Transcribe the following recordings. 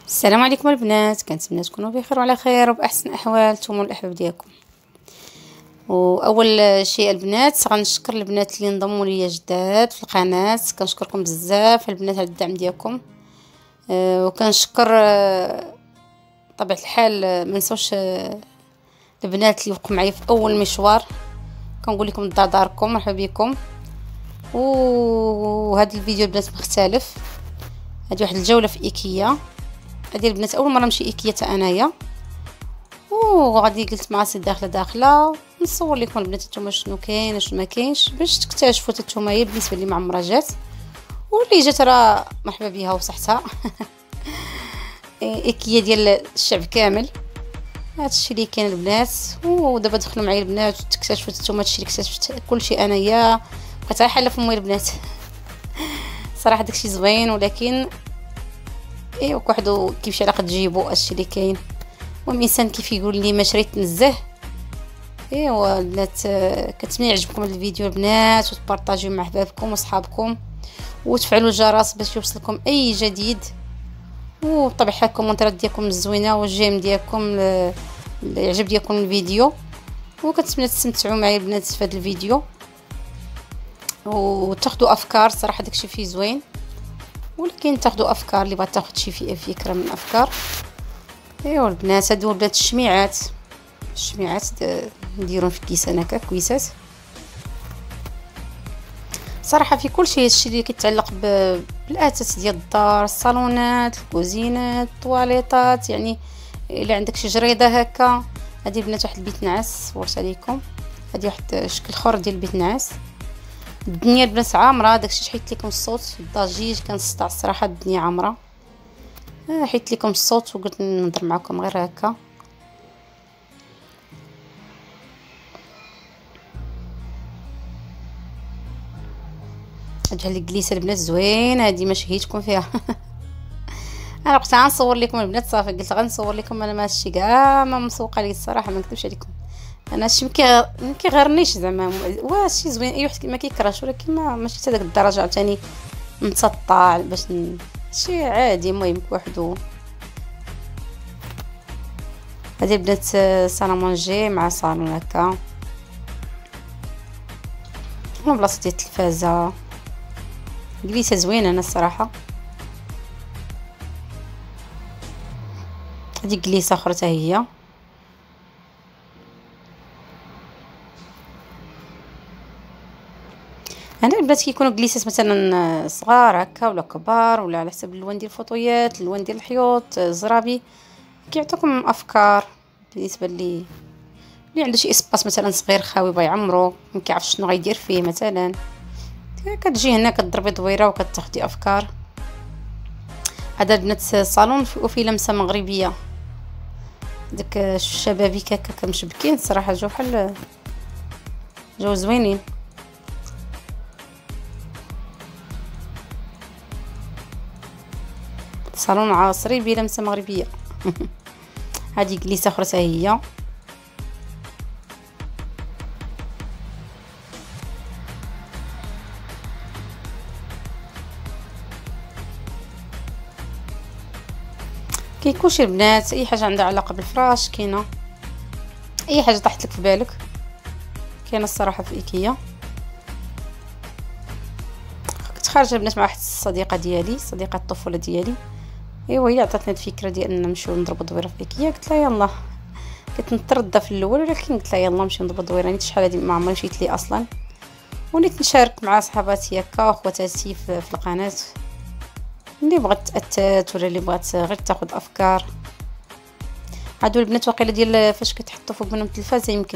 السلام عليكم البنات، كنتمنى تكونوا بخير وعلى خير وباحسن احوال نتوما والاحباب ديالكم. واول شيء البنات غنشكر البنات اللي انضموا ليا جداد في القناه، كنشكركم بزاف البنات على الدعم ديالكم. وكنشكر طبيعه الحال ما نساوش البنات اللي وقفوا معايا في اول مشوار. كنقول لكم الدار داركم، مرحبا بكم. وهذا الفيديو البنات مختلف، هذه واحد الجوله في ايكيا. هذه البنات اول مره نمشي ايكيا حتى انايا، وغادي قلت مع راسي داخله نصور لكم البنات نتوما شنو كاين شنو ما كاينش، باش تكتشفوا نتوما هي بالنسبه لي ما عمرها جات، واللي جات راه مرحبا بها وصحتها. ايكيا ديال الشعب كامل، هادشي اللي كاين البنات. ودابا دخلوا معايا البنات وتكتشفوا نتوما هادشي اللي اكتشفت كلشي انايا، بقيت حاله في امي البنات. صراحه داكشي زوين، ولكن ايوا وحدو كيفاش علاقه تجيبو هادشي اللي كاين. والانسان كيف يقول لي ما شريت نزه. ايوا البنات، كنتمنى يعجبكم هذا الفيديو البنات، وتبارطاجيو مع احبابكم وصحابكم، وتفعلوا الجرس باش يوصلكم اي جديد. وطبعا حال الكومنتات ديالكم الزوينه والجيم ديالكم العجب ديالكم الفيديو. وكنتمنى تستمتعوا معايا البنات في هذا الفيديو وتاخذوا افكار. صراحه داكشي فيه زوين، ولكن تاخذوا افكار اللي بغات تاخذ شي فكره من الافكار. ايوا البنات، هادو ولات الشميعات نديرهم في كيسان هكا كويسات. صراحه في كل شيء، هادشي اللي كيتعلق بالاثاث ديال الدار، الصالونات، الكوزينات، الطواليطات، يعني الا عندك شي جريده هكا. هذه بنات واحد البيت نعاس صورت عليكم، هذه واحد شكل اخر ديال البيت نعاس. الدنيا البنات عامره، داكشي حيت لكم الصوت الضجيج كنصدع الصراحه، الدنيا عامره. حيت لكم الصوت وقلت نهضر معكم غير هكا. هاد الجليسه البنات زوينه، هادي ما شهيتكم فيها. انا بقيت غنصور لكم البنات، صافي قلت غنصور لكم. انا ما هادشي كاع ما مسوقه لي الصراحه، ما نكذبش عليكم. انا هادشي ما كيغرنيش زعما، واش شي زوين اي واحد ما كيكرهش، ولكن ماشي حتى داك الدرجه عاوتاني نتسطع باش شي عادي. المهم بوحدو. هذه البنات سالامونجي مع صالون هكا، بلاصه ديال التلفازه، جليسه زوينه انا الصراحه. هذه جليسه اخرى حتى هي. هنا البنات كيكونوا جليسات مثلا صغار هكا ولا كبار، ولا على حسب اللون ديال الفوطويات، اللون ديال الحيوط، الزرابي، كيعطيكم افكار. بالنسبه اللي عنده شي اسباس مثلا صغير خاوي بغا يعمرو، ما كيعرفش شنو غيدير فيه مثلا، كتجي هنا كتضربي دويره وكتاخدي افكار. هذا البنات صالون وفيه لمسه مغربيه، داك الشبابيك هكا كمشبكين صراحه، جو بحال جو زوينين. صالون عصري بلمسه مغربيه. هذه جليسه اخرى حتى هي. كيكونش البنات اي حاجه عندها علاقه بالفراش كاينه، اي حاجه طاحت لك في بالك كاينه الصراحه في ايكيا. كنت خارجه البنات مع واحد الصديقه ديالي، صديقه الطفوله ديالي، ايوا هي عطاتني الفكره ديال ان نمشيو نضربوا دويره في ايكيا. قلت لها يلا، كنت متردده في الاول، ولكن قلت لها يلا نمشيو نضربوا دويره. نيت شحال هادي ما عمري مشيت لي اصلا، وليت نشارك مع صحباتي هكا وخواتاتي في القناه، اللي بغات تاتات ولا اللي بغات غير تاخذ افكار. هادو البنات واقيلا ديال فاش كتحطوا فوق منهم التلفازه يمكن.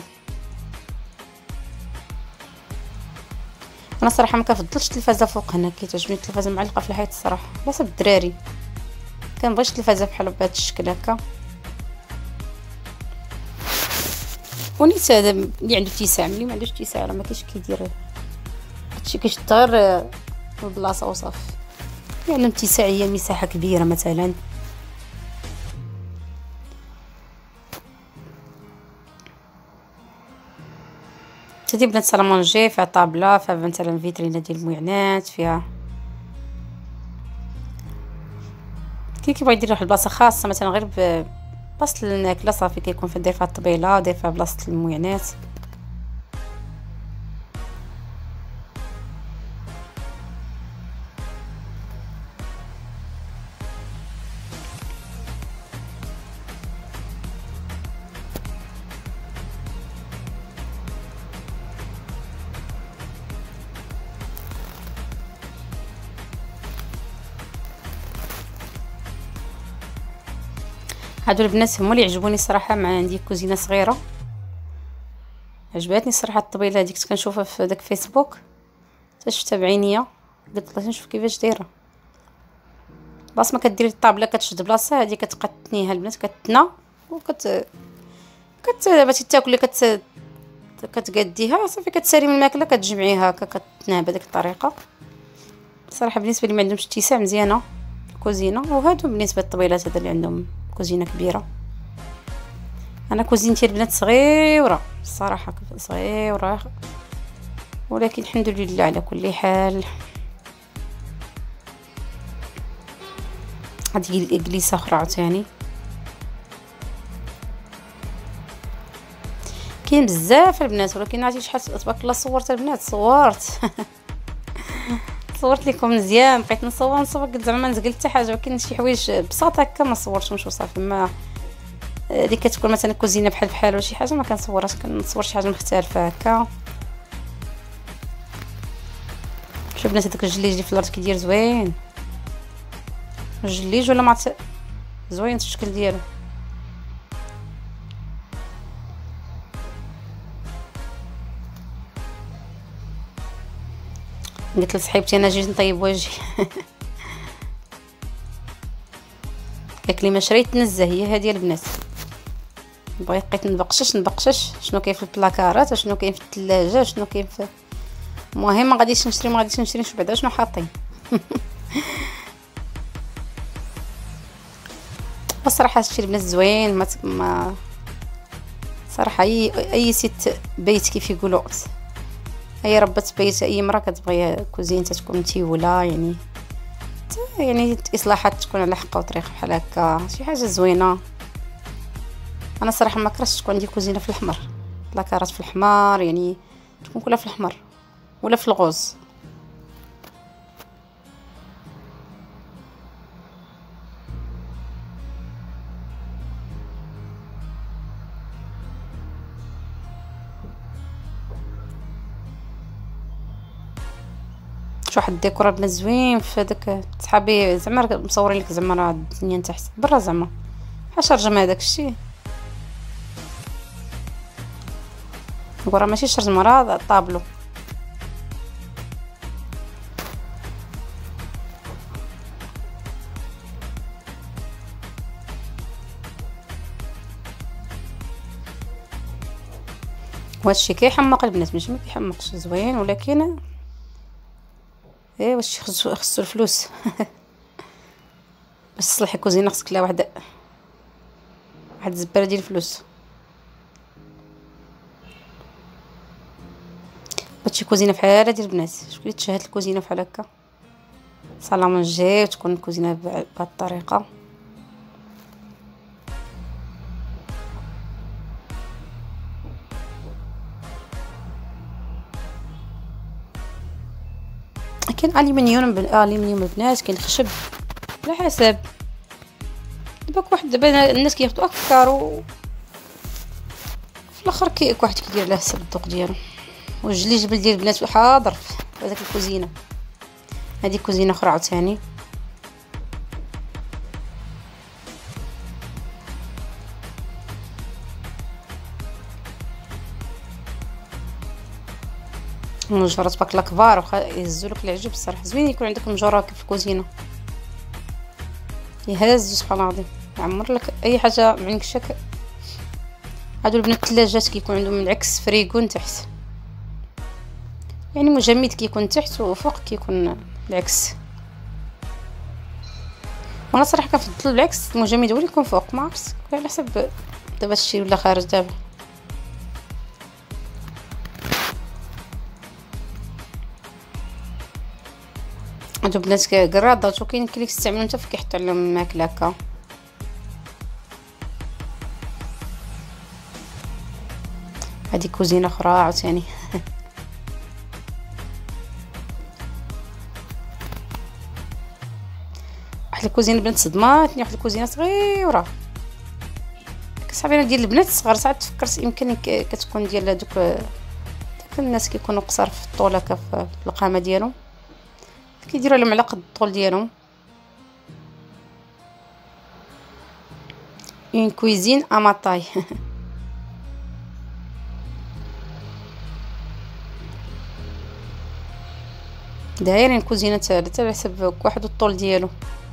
انا صراحه ما كنفضلش التلفازه فوق هنا، كيتعجبني التلفازه معلقه في الحيط الصراحه، بلاصه الدراري. كنبغيش التلفازه بحال بهذا الشكل هكا. ونيت هذا اللي عنده اتساع، اللي ما عندوش اتساع راه ما كاينش كيدير هادشي، كيشد غير البلاصه وصافي. يعني اتساع هي مساحه كبيره مثلا. هادي بنات سالامونجي فيها طابله، فيها مثلا فيترينا ديال المعينات، فيها كي كيبغي يدير واحد البلاصه خاصه مثلا غير بلاصه الماكله صافي كيكون داير فيها الطبيله، داير فيها بلاصه المعينات. هادو البنات هما اللي عجبوني صراحه. مع عندي كوزينه صغيره عجباتني صراحه الطبيله هذيك، كنت كنشوفها في داك فيسبوك حتى شفتها بعينيا، قلت الله نشوف كيفاش دايره. بلاص ما كديري الطابله كتشد بلاصه، هذه كتقطنيها البنات كتنا بغيتي تاكلي كتقاديها صافي، كتسالي من الماكله كتجمعيها هكا كتناه بهذيك الطريقه. صراحه بالنسبه لي ما عندهمش اتساع مزيانه الكوزينه. وهادو بالنسبه للطبيلات هذا اللي عندهم كوزينه كبيره. انا كوزينتي البنات صغيره الصراحه، صغيره، ولكن الحمد لله على كل حال. هذه جليسه اخرى عاوتاني. كاين بزاف البنات، ولكن عرفتي شحال تبارك الله صورت البنات، صورت لكم مزيان، بقيت نصور قلت زعما ما نزقل حتى حاجه، ولكن شي حوايج بساطه هكا ما صورتهمش وصافي. ما اللي كتكون مثلا كوزينه بحال ولا شي حاجه ما كنصورهاش، كنصور شي حاجه مختلفه هكا. شوف بنات هذاك الجليج اللي في الارض كيدير زوين، الجليج ولا ما زوين الشكل ديالو. قلت لصاحبتي انا جيت نطيب وجهي قالت لي ما شريت تنزه هي هذه البنات. بقيت نبقشش شنو كاين في البلاكارات، شنو كاين في الثلاجه، شنو كاين في، المهم ما غاديش نشري نشوف بعدا شنو حاطين بصراحه هادشي البنات زوين. ما صراحه اي ست بيت كيف يقولوا، اي ربة بيت، اي مرة كتبغي كوزينتها تكون متيوله، يعني الاصلاحات تكون على حق وطريق بحال هكا، شي حاجه زوينه. انا صراحه ما كرهتش تكون عندي كوزينه في الاحمر، لاكارات في الاحمر، يعني تكون كلها في الاحمر ولا في الغوز. واحد الديكور بنات زوين في هذاك، صحابي زعما مصورين لك زعما راه الدنيا تحت برا، زعما بحال شرجم هذاك الشيء، راه ماشي شرجم راه طابلو. وهادشي كيحمق البنات، ماشي ما كيحمقش، زوين، ولكن واش خصو الفلوس باش تصلحي كوزينه خصك لها واحد الزباله ديال الفلوس. هادشي كوزينه بحال هادي البنات، شكون اللي تشهد الكوزينه بحال هكا سالامونجي، وتكون الكوزينه بهاد الطريقه. كاين الومنيوم البنات، كاين الخشب على حسب. دابا الناس كياخذوا افكار في الاخر كل واحد كيدير على حسب الذوق ديالو. والجلي جبل ديال البنات حاضر في هذيك الكوزينه. هذه كوزينه اخرى عاوتاني، مجرات باك كبار واخا يهزولك العجب. الصراحه زوين يكون عندك مجره في الكوزينه، يهز سبحان الله العظيم، يعمر لك اي حاجه معندكش. هادو البنات الثلاجات كيكون عندهم العكس فريغون تحت، يعني مجمد كيكون تحت وفوق كيكون العكس. وانا صراحه كنفضل العكس، المجمد هو اللي يكون فوق، ما عرفت على حسب دابا الشيء ولا خارج دابا. هادو بنات كراضات، وكاين اللي كيستعملو حتى في كيحطوا عليهم الماكله هكا. هادي كوزينه اخرى عاوتاني. واحد الكوزينه بنات صدماتني، واحد الكوزينه صغيره كصعيبه ديال البنات الصغار. ساعات تفكرت يمكن كتكون ديال هذوك الناس كيكونوا قصار في الطول هكا في القامه ديالهم، كيديروا لهم على قد الطول ديالهم. اون كويزين ا ما طاي. دايرين كوزينه حتى على حسب واحد الطول ديالو.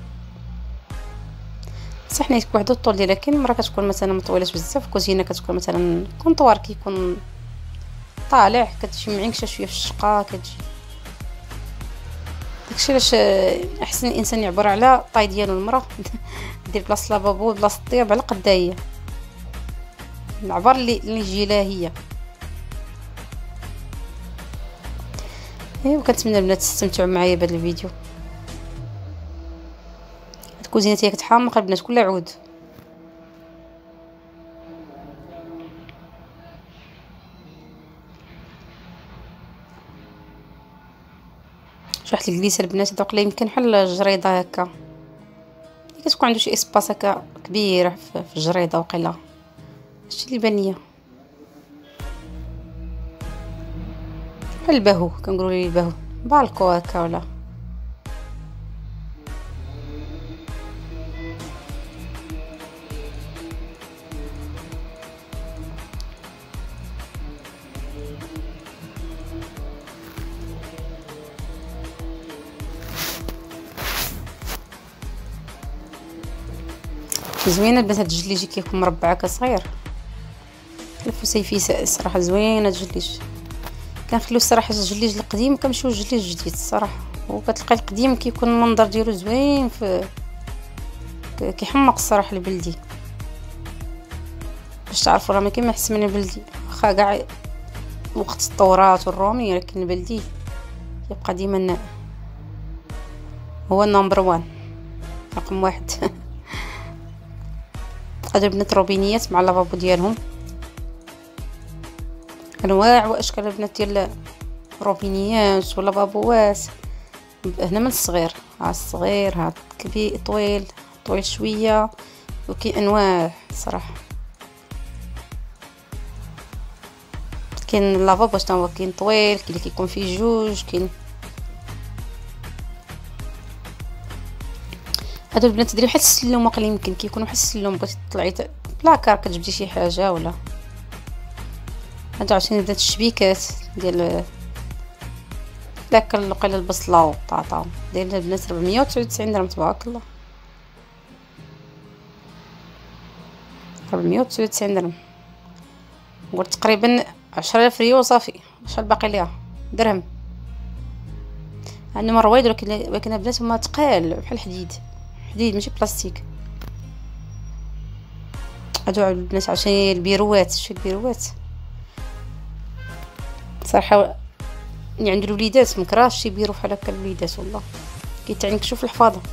صح حنا يكون واحد الطول ديالها، كاين مره كتكون مثلا مطويله بزاف، كوزينه كتكون مثلا كونطوار كيكون طالع، كتجي معينكشه شويه في الشقه كتجي. داكشي علاش احسن الانسان يعبر على طاي ديالو المراه. دير بلاصه لافابو بلاصه الطياب على قدها هي العبر اللي يجي لها هي. ايوا كنتمنى البنات تستمتعوا معايا بهذا الفيديو. هاد الكوزينه هي كتحمق البنات كلها عود. شي واحد الكليسه البنات دوك لا يمكن بحال الجريده هكا، اللي كتكون عنده شي اسباس هكا كبيره في الجريده وقيله. هادشي اللي بان ليا بحال الباهو، كنقولوا ليه الباهو بالكو هكا ولا. زوينه البنات هاد الجليج كيكون مربع هكا صغير، الفسيفيس الصراحه زوينه الجليج. كنخليو الصراحه الجليج القديم كنمشيو للجليج الجديد الصراحه. وكتلقى القديم كيكون المنظر ديالو زوين، في كيحمق الصراحه البلدي. باش تعرفوا راه ما كاين ما احسن من البلدي، واخا كاع وقت الثورات والرومي، لكن البلدي يبقى ديما هو النمبر 1 رقم 1. هادو البنات روبينيات مع لافابو ديالهم، انواع واشكال البنات ديال روبينيات ولا بابوات. هنا من الصغير، ها الصغير، ها كبير، طويل شويه، وكاين انواع صراحه. كاين لافابو حتى هو كاين طويل، كاين اللي كيكون فيه جوج، كاين هادو البنات ديري بحال السلم، واقيلا يمكن كيكونوا بحال السلم. بغيتي تطلعي بلاكار كتجبدي شي حاجه ولا. هادو عشان البنات الشبيكات ديال داك وقيلا البصله والطاطا، داير البنات 499 درهم تبارك الله. 499 درهم، نقول تقريبا 10,000 ريال صافي. شحال باقي ليها درهم؟ عندهم رويد، ولكن البنات هما تقال بحال الحديد، حديد ماشي بلاستيك. هادو البنات عشان البيروات، شي البيروات صراحه اللي عند الوليدات مكراهش يبيروا بحال هكا الوليدات، والله كيتعنكشوا في الحفاضه.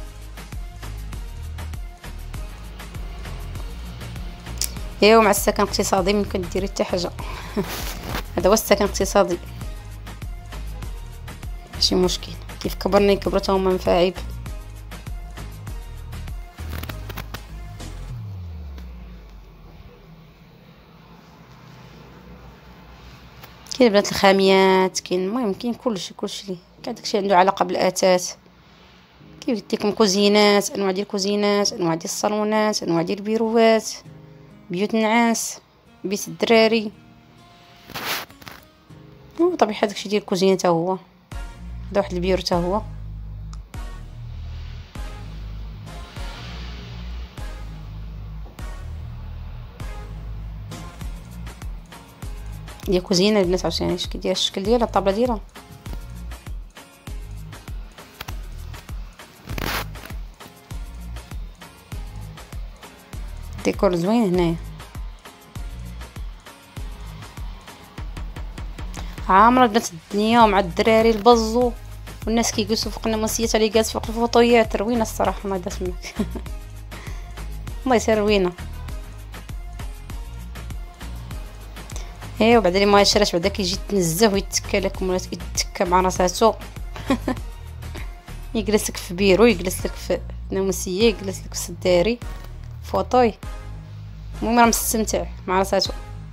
ايوا مع السكن الاقتصادي ممكن ديري حتى حاجه. هذا هو السكن الاقتصادي، ماشي مشكل. كيف كبرنا يكبروا حتى هما مفاعيب. كاين بنات الخاميات، كاين المهم كاين كلشي لي كاع داكشي عنده علاقه بالاثاث. كيف قلت لكم كوزينات، انواع ديال الكوزينات، انواع ديال الصالونات، انواع ديال البيروات، بيوت النعاس، بيت الدراري، وطبيعي داكشي ديال الكوزينه حتى هو. هذا واحد البيرو حتى هو. ديال كوزينه البنات عاوتاني اش كيدير الشكل ديالها، الطابله ديالها. ديكور زوين هنايا، عامره البنات الدنيا، ومع الدراري البزو والناس كيجلسوا فوق الناموسيات اللي جالس فوق الفوطويات روينه الصراحه، ما داس منك الله يسير روينه. ايوا بعدا اللي ما شراش بعدا كيجي يتنزه ويتكى لكم ولا يتكى مع راساتو يجلس لك في بيرو، يجلس لك في ناموسيه، يجلس لك في سداري فوطوي، المهم راه مستمتع مع راساتو.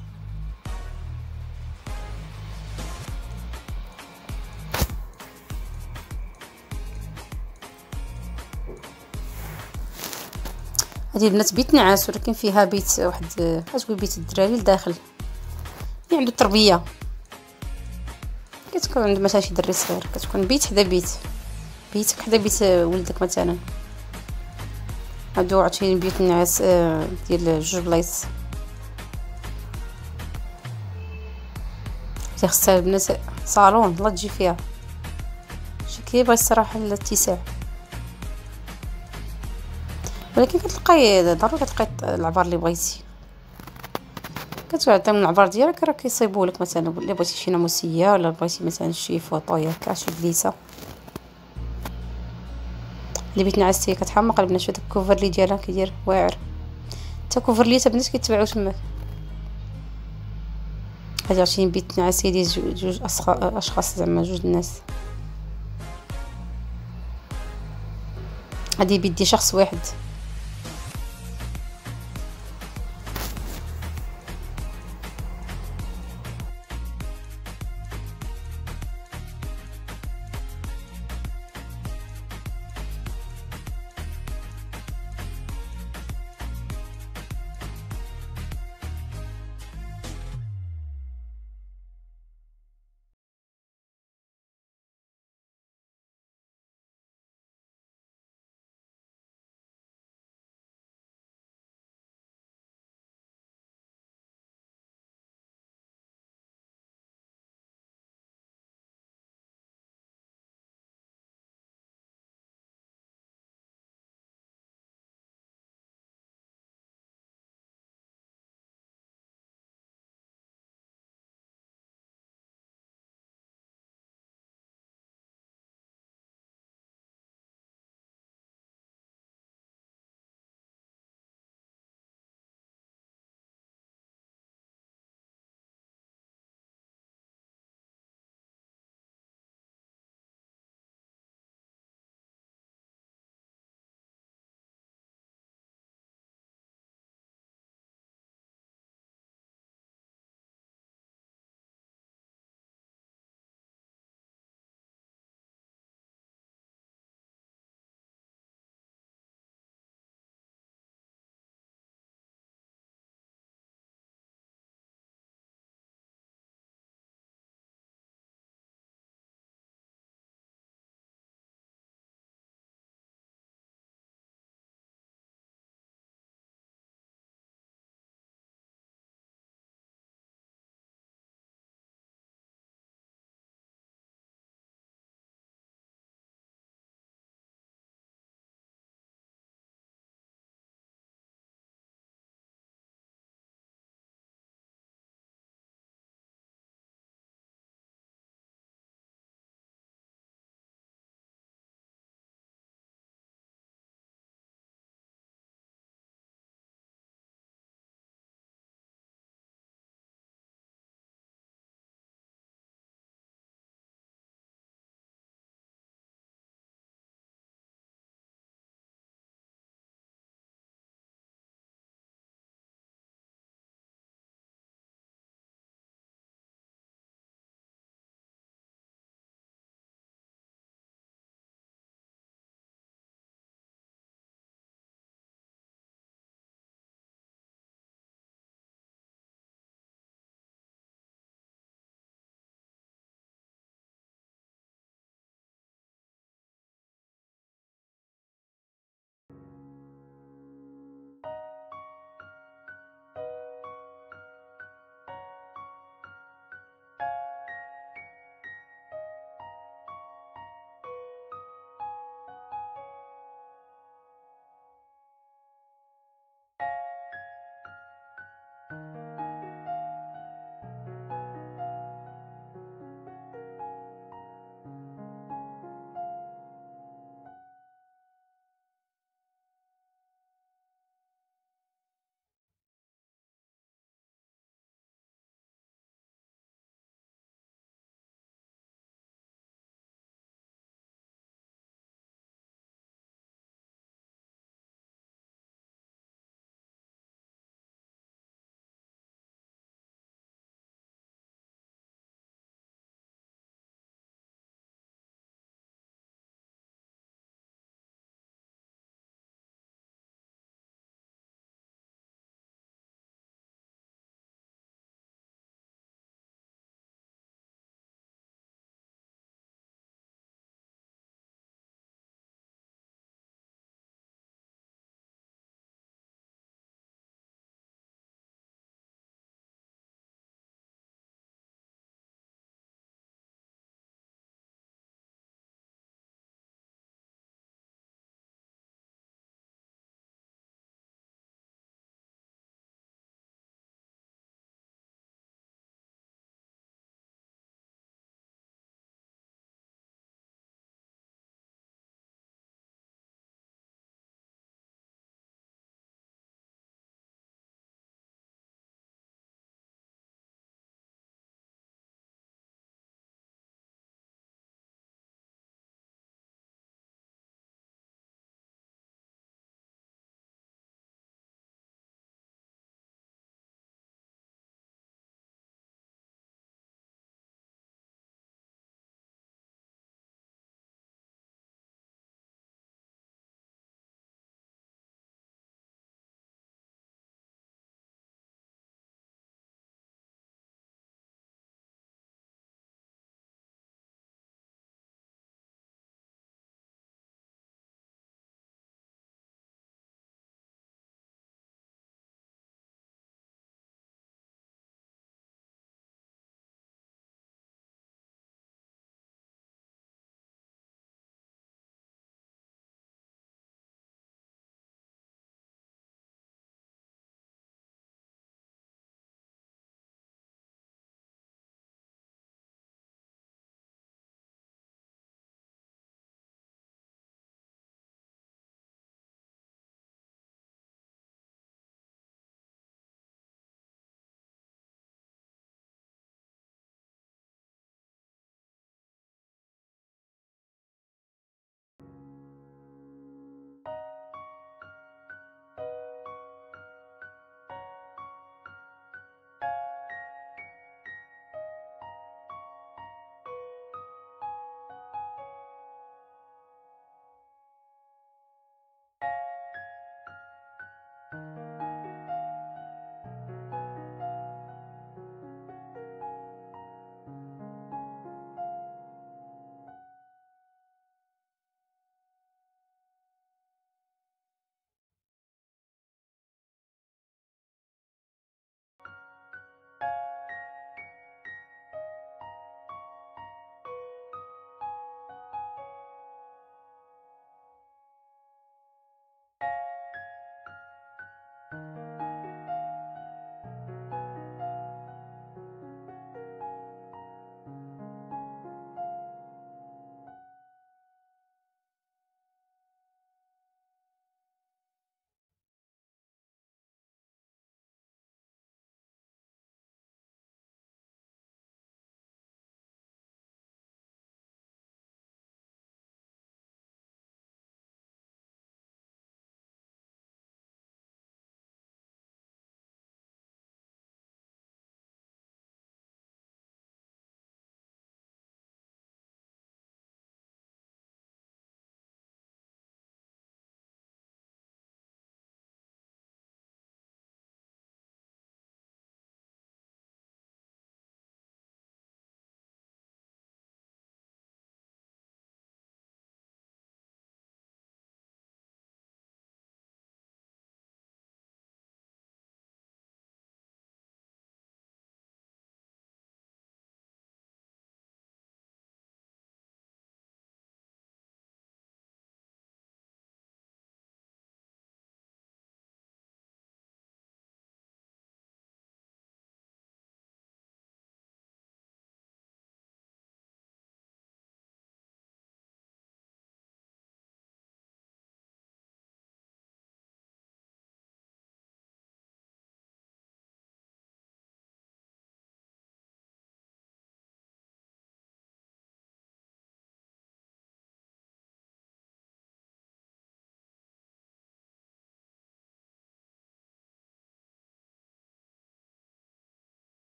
هذه البنات بيت نعاس ولكن فيها بيت واحد كتقول بيت الدراري لداخل، يعني عنده تربيه، كتكون عند مثلا شي دري صغير كتكون بيت حدا بيت، بيتك حدا بيت ولدك مثلا. هادو عرفتي بيوت النعاس ديال جوج بلايص. خصها البنات صالون لا تجي فيها شي كيبغي الصراحه الاتساع، ولكن كتلقاي ضروري كتلقاي العبار اللي بغيتي، كتعطي من العبار ديالك راه كيصيبولك مثلا الا بغيتي شي ناموسيه ولا بغيتي مثلا شي فوطويا هكا شي بليسه اللي بيت نعاس هي كتحمق البنات. شوف داك الكوفرلي ديالها كيدير واعر، حتى كوفرليات البنات كيتباعو تما. هادي عرفتي بيت نعاس ديال جوج اشخاص زعما جوج الناس، هادي بيدي شخص واحد.